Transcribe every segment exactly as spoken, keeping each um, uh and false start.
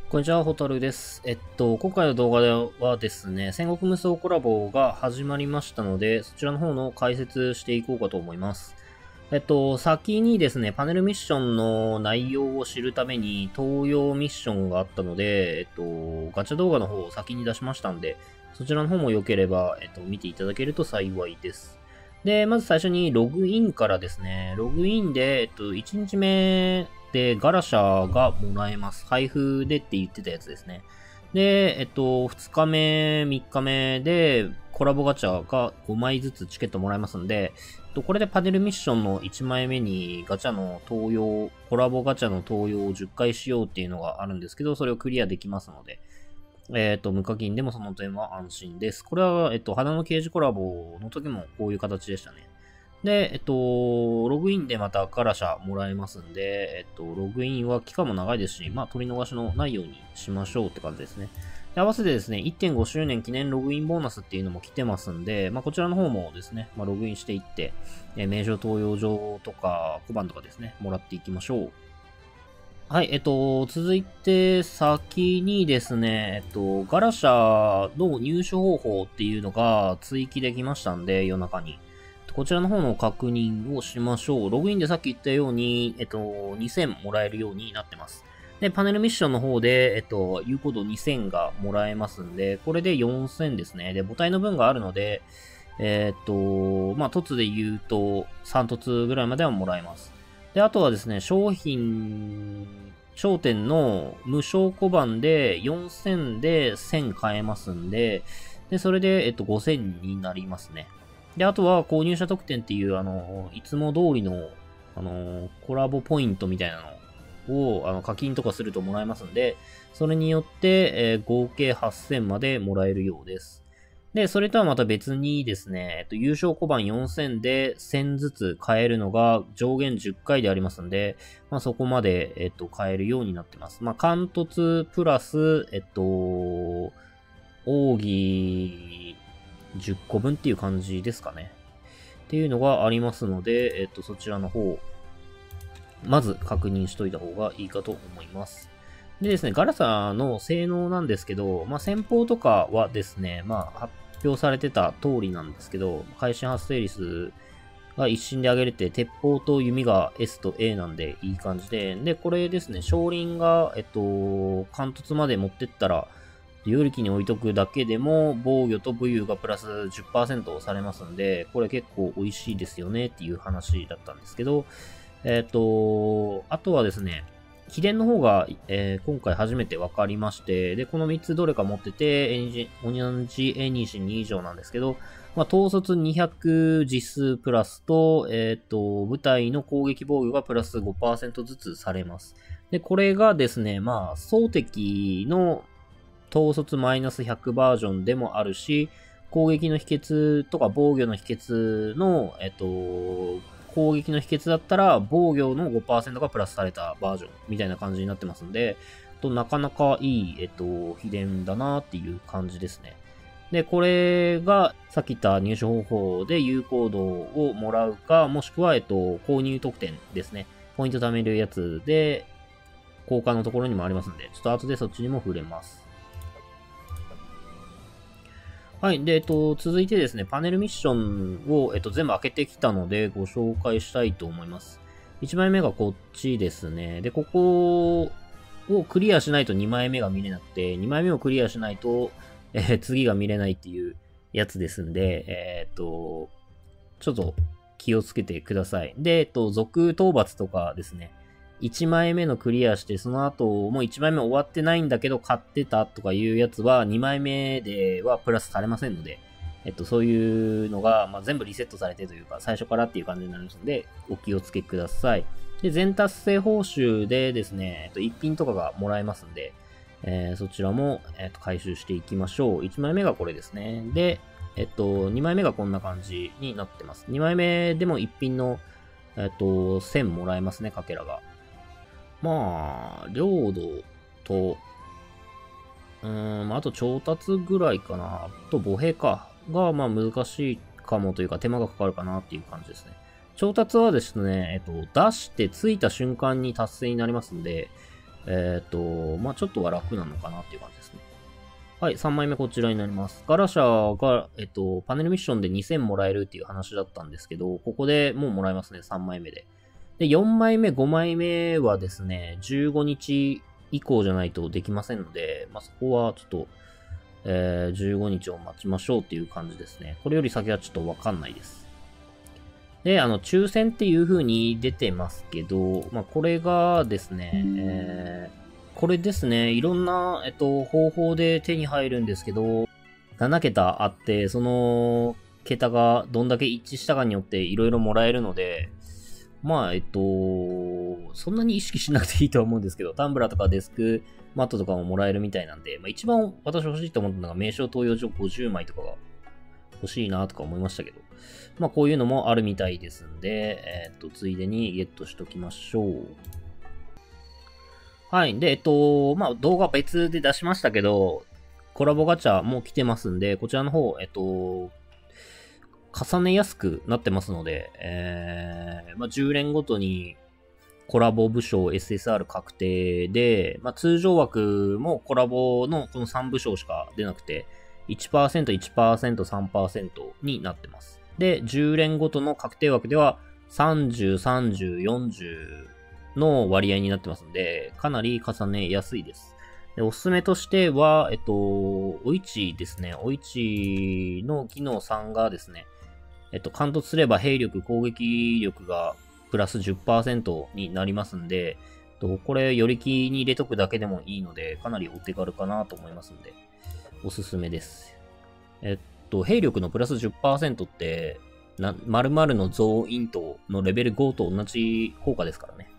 こんにちは、ホタルです。えっと、今回の動画ではですね、戦国無双コラボが始まりましたので、そちらの方の解説していこうかと思います。えっと、先にですね、パネルミッションの内容を知るために、東洋ミッションがあったので、えっと、ガチャ動画の方を先に出しましたんで、そちらの方も良ければ、えっと、見ていただけると幸いです。で、まず最初にログインからですね、ログインで、えっと、いちにちめでガラシャがもらえます。配布でって言ってたやつですね。で、えっと、ふつかめ、みっかめでコラボガチャがごまいずつチケットもらえますんで、これでパネルミッションのいちまいめにガチャの登用、コラボガチャの登用をじゅっかいしようっていうのがあるんですけど、それをクリアできますので、えっと、無課金でもその点は安心です。これは、えっと、花の刑事コラボの時もこういう形でしたね。で、えっと、ログインでまたガラシャもらえますんで、えっと、ログインは期間も長いですし、まあ、取り逃しのないようにしましょうって感じですね。で、合わせてですね、いってんごしゅうねん記念ログインボーナスっていうのも来てますんで、まあ、こちらの方もですね、まあ、ログインしていって、えー名称登用状とか小判とかですね、もらっていきましょう。はい、えっと、続いて、先にですね、えっと、ガラシャの入手方法っていうのが追記できましたんで、夜中に。こちらの方の確認をしましょう。ログインでさっき言ったように、えっと、にせんもらえるようになってます。で、パネルミッションの方で、えっと、有効度にせんがもらえますんで、これでよんせんですね。で、母体の分があるので、えっと、まあ、凸で言うとさん凸ぐらいまではもらえます。で、あとはですね、商品、商店の無償小判でよんせんでせん買えますんで、で、それで、えっと、ごせんになりますね。で、あとは購入者特典っていう、あの、いつも通りの、あの、コラボポイントみたいなのを、あの、課金とかするともらえますんで、それによって、えー合計はっせんまでもらえるようです。で、それとはまた別にですね、えっと、優勝小判よんせんでせんずつ買えるのが上限じゅっかいでありますんで、まあ、そこまで、えっと、買えるようになってます。まあ、貫突プラス、えっと、奥義じゅっこぶんっていう感じですかね。っていうのがありますので、えっと、そちらの方、まず確認しといた方がいいかと思います。でですね、ガラサの性能なんですけど、まあ、先方とかはですね、まあ、発表されてた通りなんですけど、会心発生率が一瞬で上げれて、鉄砲と弓が エス と エー なんでいい感じで、で、これですね、少林が、えっと、貫突まで持ってったら、有力に置いとくだけでも、防御と武勇がプラスじゅっパーセントされますんで、これ結構美味しいですよねっていう話だったんですけど、えっと、あとはですね、秘伝の方が、えー今回初めて分かりまして、で、このみっつどれか持ってて、エニジ、オニャンジエニシに以上なんですけど、まあ、統率にひゃく実数プラスと、えっと、部隊の攻撃防御がプラスごパーセントずつされます。で、これがですね、まあ、総敵の統率マイナスひゃくバージョンでもあるし、攻撃の秘訣とか防御の秘訣の、えっと、攻撃の秘訣だったら、防御の ごパーセント がプラスされたバージョンみたいな感じになってますんで、となかなかいい、えっと、秘伝だなっていう感じですね。で、これが、さっき言った入手方法で有効度をもらうか、もしくは、えっと、購入特典ですね。ポイント貯めるやつで、交換のところにもありますんで、ちょっと後でそっちにも触れます。はい。で、えっと、続いてですね、パネルミッションを、えっと、全部開けてきたので、ご紹介したいと思います。いちまいめがこっちですね。で、ここをクリアしないとにまいめが見れなくて、にまいめをクリアしないと、えー次が見れないっていうやつですんで、えーっと、ちょっと気をつけてください。で、えっと、続討伐とかですね。いちまいめのクリアして、その後、もういちまいめ終わってないんだけど買ってたとかいうやつは、にまいめではプラスされませんので、えっと、そういうのが、まあ、全部リセットされてというか、最初からっていう感じになりますので、お気をつけください。で、全達成報酬でですね、えっと、一品とかがもらえますんで、えーそちらも、えっと、回収していきましょう。いちまいめがこれですね。で、えっと、にまいめがこんな感じになってます。にまいめでも一品の、えっと、せんもらえますね、かけらが。まあ、領土と、うーん、あと調達ぐらいかな。あと歩兵か。が、まあ難しいかもというか手間がかかるかなっていう感じですね。調達はですね、えっと、出して着いた瞬間に達成になりますんで、 えっ、と、まあちょっとは楽なのかなっていう感じですね。はい、さんまいめこちらになります。ガラシャが、えっと、パネルミッションでにせんもらえるっていう話だったんですけど、ここでもうもらえますね、さんまいめで。で、よんまいめ、ごまいめはですね、じゅうごにち以降じゃないとできませんので、まあ、そこはちょっと、えー、じゅうごにちを待ちましょうっていう感じですね。これより先はちょっとわかんないです。で、あの、抽選っていう風に出てますけど、まあ、これがですね、えーこれですね、いろんな、えっと、方法で手に入るんですけど、ななけたあって、その、桁がどんだけ一致したかによっていろいろもらえるので、まあ、えっと、そんなに意識しなくていいとは思うんですけど、タンブラーとかデスクマットとかももらえるみたいなんで、まあ、一番私欲しいと思ったのが名称投与状ごじゅうまいとかが欲しいなとか思いましたけど、まあこういうのもあるみたいですんで、えっと、ついでにゲットしときましょう。はい。で、えっと、まあ、動画別で出しましたけど、コラボガチャも来てますんで、こちらの方、えっと、重ねやすくなってますので、えー、まあ、じゅう連ごとにコラボ武将 エスエスアール 確定で、まあ、通常枠もコラボのこのさん武将しか出なくて、いちパーセント、いちパーセント、さんパーセント になってます。で、じゅう連ごとの確定枠では、さんじゅう、さんじゅう、よんじゅう、の割合になってますんで、かなり重ねやすいです。で、おすすめとしては、えっと、おいちですね。おいちの機能さんがですね、えっと、貫突すれば兵力、攻撃力がプラス じゅっパーセント になりますんで、これ、寄り気に入れとくだけでもいいので、かなりお手軽かなと思いますんで、おすすめです。えっと、兵力のプラス じゅっパーセント って、な、〇〇の増員とのレベルごと同じ効果ですからね。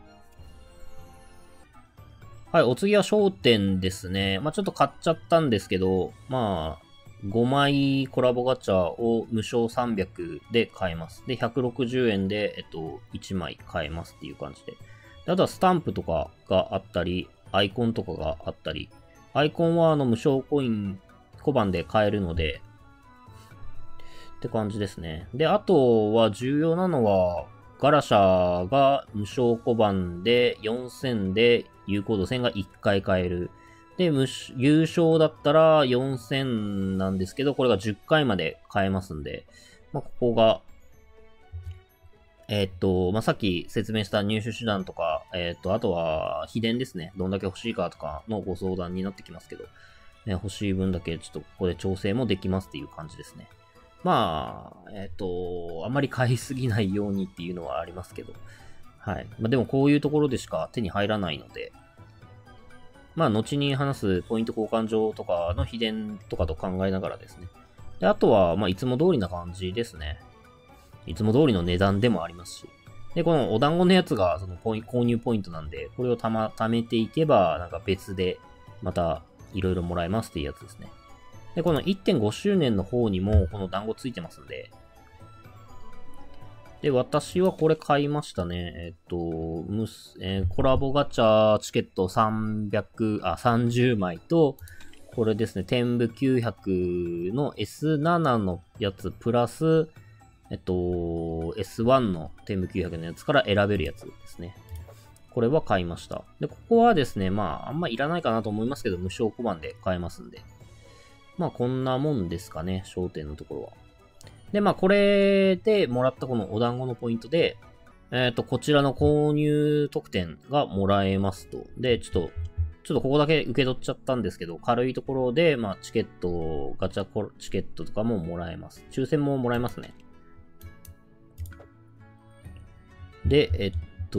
はい、お次は焦点ですね。まあちょっと買っちゃったんですけど、まあ、ごまいコラボガチャを無償さんびゃくで買えます。で、ひゃくろくじゅうえんで、えっと、いちまい買えますっていう感じで。であとはスタンプとかがあったり、アイコンとかがあったり、アイコンはあの無償コイン小判で買えるので、って感じですね。で、あとは重要なのは、ガラシャが無償小判でよんせんで有効度せんがいっかい買える。で、優勝だったらよんせんなんですけど、これがじゅっかいまで買えますんで、まあ、ここが、えー、っと、まあ、さっき説明した入手手段とか、えー、っと、あとは秘伝ですね。どんだけ欲しいかとかのご相談になってきますけど、ね、欲しい分だけちょっとここで調整もできますっていう感じですね。まあ、えっと、あまり買いすぎないようにっていうのはありますけど。はい。まあでもこういうところでしか手に入らないので、まあ後に話すポイント交換場とかの秘伝とかと考えながらですね。で、あとは、まあいつも通りな感じですね。いつも通りの値段でもありますし。で、このお団子のやつがそのポイ購入ポイントなんで、これをたま、貯めていけば、なんか別でまたいろいろもらえますっていうやつですね。で、このいってんご周年の方にもこの団子ついてますんで。で、私はこれ買いましたね。えっと、ムス、えー、コラボガチャチケットさんびゃく、あ、さんじゅうまいと、これですね、天部きゅうひゃくの エスなな のやつ、プラス、えっと、エスワン の天部きゅうひゃくのやつから選べるやつですね。これは買いました。で、ここはですね、まあ、あんまいらないかなと思いますけど、無償小判で買えますんで。まあこんなもんですかね、焦点のところは。で、まあこれでもらったこのお団子のポイントで、えっと、こちらの購入特典がもらえますと。で、ちょっと、ちょっとここだけ受け取っちゃったんですけど、軽いところで、まあチケット、ガチャコチケットとかももらえます。抽選ももらえますね。で、えっと、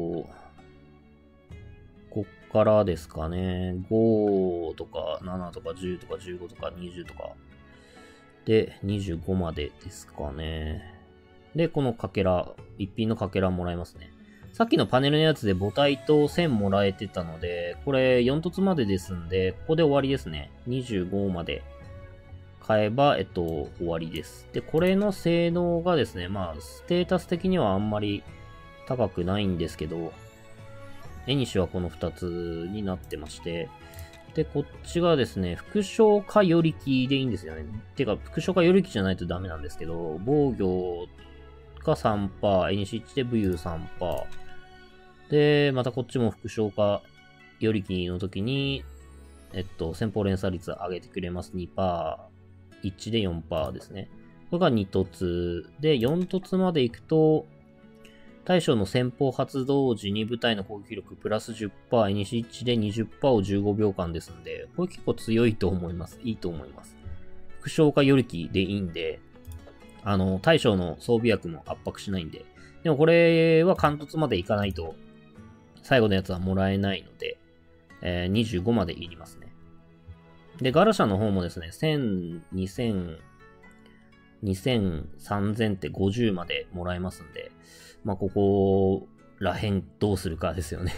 こっからですかね。ごとかななとかじゅうとかじゅうごとかにじゅうとか。で、にじゅうごまでですかね。で、このかけら、一品のかけらもらえますね。さっきのパネルのやつで母体と線もらえてたので、これよん凸までですんで、ここで終わりですね。にじゅうごまで買えば、えっと、終わりです。で、これの性能がですね、まあ、ステータス的にはあんまり高くないんですけど、絵にしはこのふたつになってまして、で、こっちがですね、副将か寄り気でいいんですよね。てか、副将か寄り気じゃないとダメなんですけど、防御が さんパーセント、絵にしいちで武勇 さんパーセント。で、またこっちも副将かよりきの時に、えっと、先方連鎖率上げてくれます。にパーセント。いちで よんパーセント ですね。これがに凸。で、よん凸まで行くと、大将の先方発動時に部隊の攻撃力プラス じゅっパーセント、イニシいちで にじゅっパーセント をじゅうごびょうかんですんで、これ結構強いと思います。いいと思います。副将かよりきでいいんで、あの、大将の装備薬も圧迫しないんで。でもこれは貫突までいかないと、最後のやつはもらえないので、えー、にじゅうごまでいりますね。で、ガラシャの方もですね、せん、にせん、にせん、さんぜんってごじゅうまでもらえますんで、まあ、ここら辺どうするかですよね。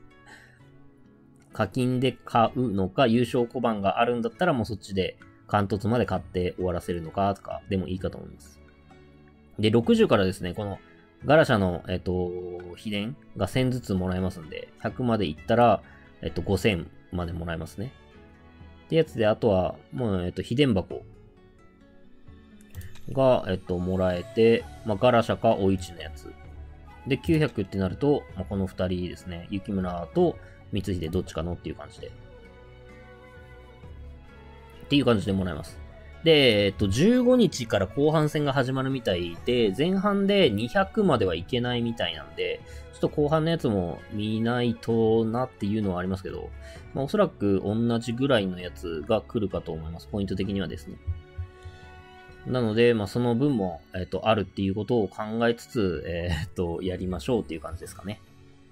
課金で買うのか、優勝小判があるんだったらもうそっちで貫突まで買って終わらせるのかとかでもいいかと思います。で、ろくじゅうからですね、このガラシャの、えっと、秘伝がせんずつもらえますんで、ひゃくまでいったら、えっと、ごせんまでもらえますね。ってやつで、あとは、もう、えっと、秘伝箱が、えっと、もらえて、まあ、ガラシャかお市のやつ。で、きゅうひゃくってなると、まあ、このふたりですね、雪村と光秀どっちかのっていう感じで。っていう感じでもらえます。で、えっと、じゅうごにちから後半戦が始まるみたいで、前半でにひゃくまではいけないみたいなんで、ちょっと後半のやつも見ないとなっていうのはありますけど、まあ、おそらく同じぐらいのやつが来るかと思います。ポイント的にはですね。なので、まあ、その分も、えっと、あるっていうことを考えつつ、えー、っと、やりましょうっていう感じですかね。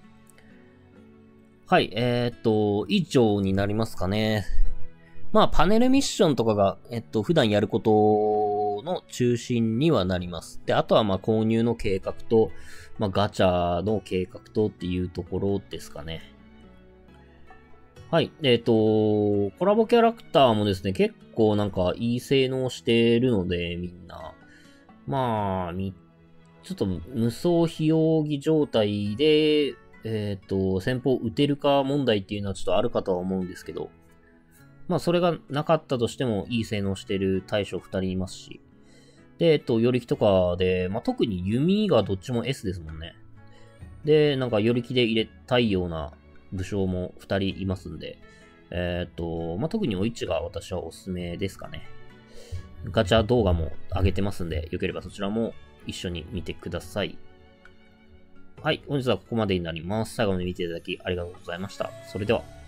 はい、えー、っと、以上になりますかね。まあ、パネルミッションとかが、えっと、普段やることの中心にはなります。で、あとは、まあ、購入の計画と、まあ、ガチャの計画とっていうところですかね。はい。えっと、コラボキャラクターもですね、結構なんかいい性能してるので、みんな。まあ、み、ちょっと無双非容疑状態で、えっと、先方撃てるか問題っていうのはちょっとあるかとは思うんですけど、まあ、それがなかったとしても、いい性能してる大将ふたりいますし。で、えっと、よりきとかで、まあ、特に弓がどっちも エス ですもんね。で、なんか、よりきで入れたいような武将もふたりいますんで、えっと、まあ、特にお市が私はおすすめですかね。ガチャ動画も上げてますんで、よければそちらも一緒に見てください。はい、本日はここまでになります。最後まで見ていただきありがとうございました。それでは。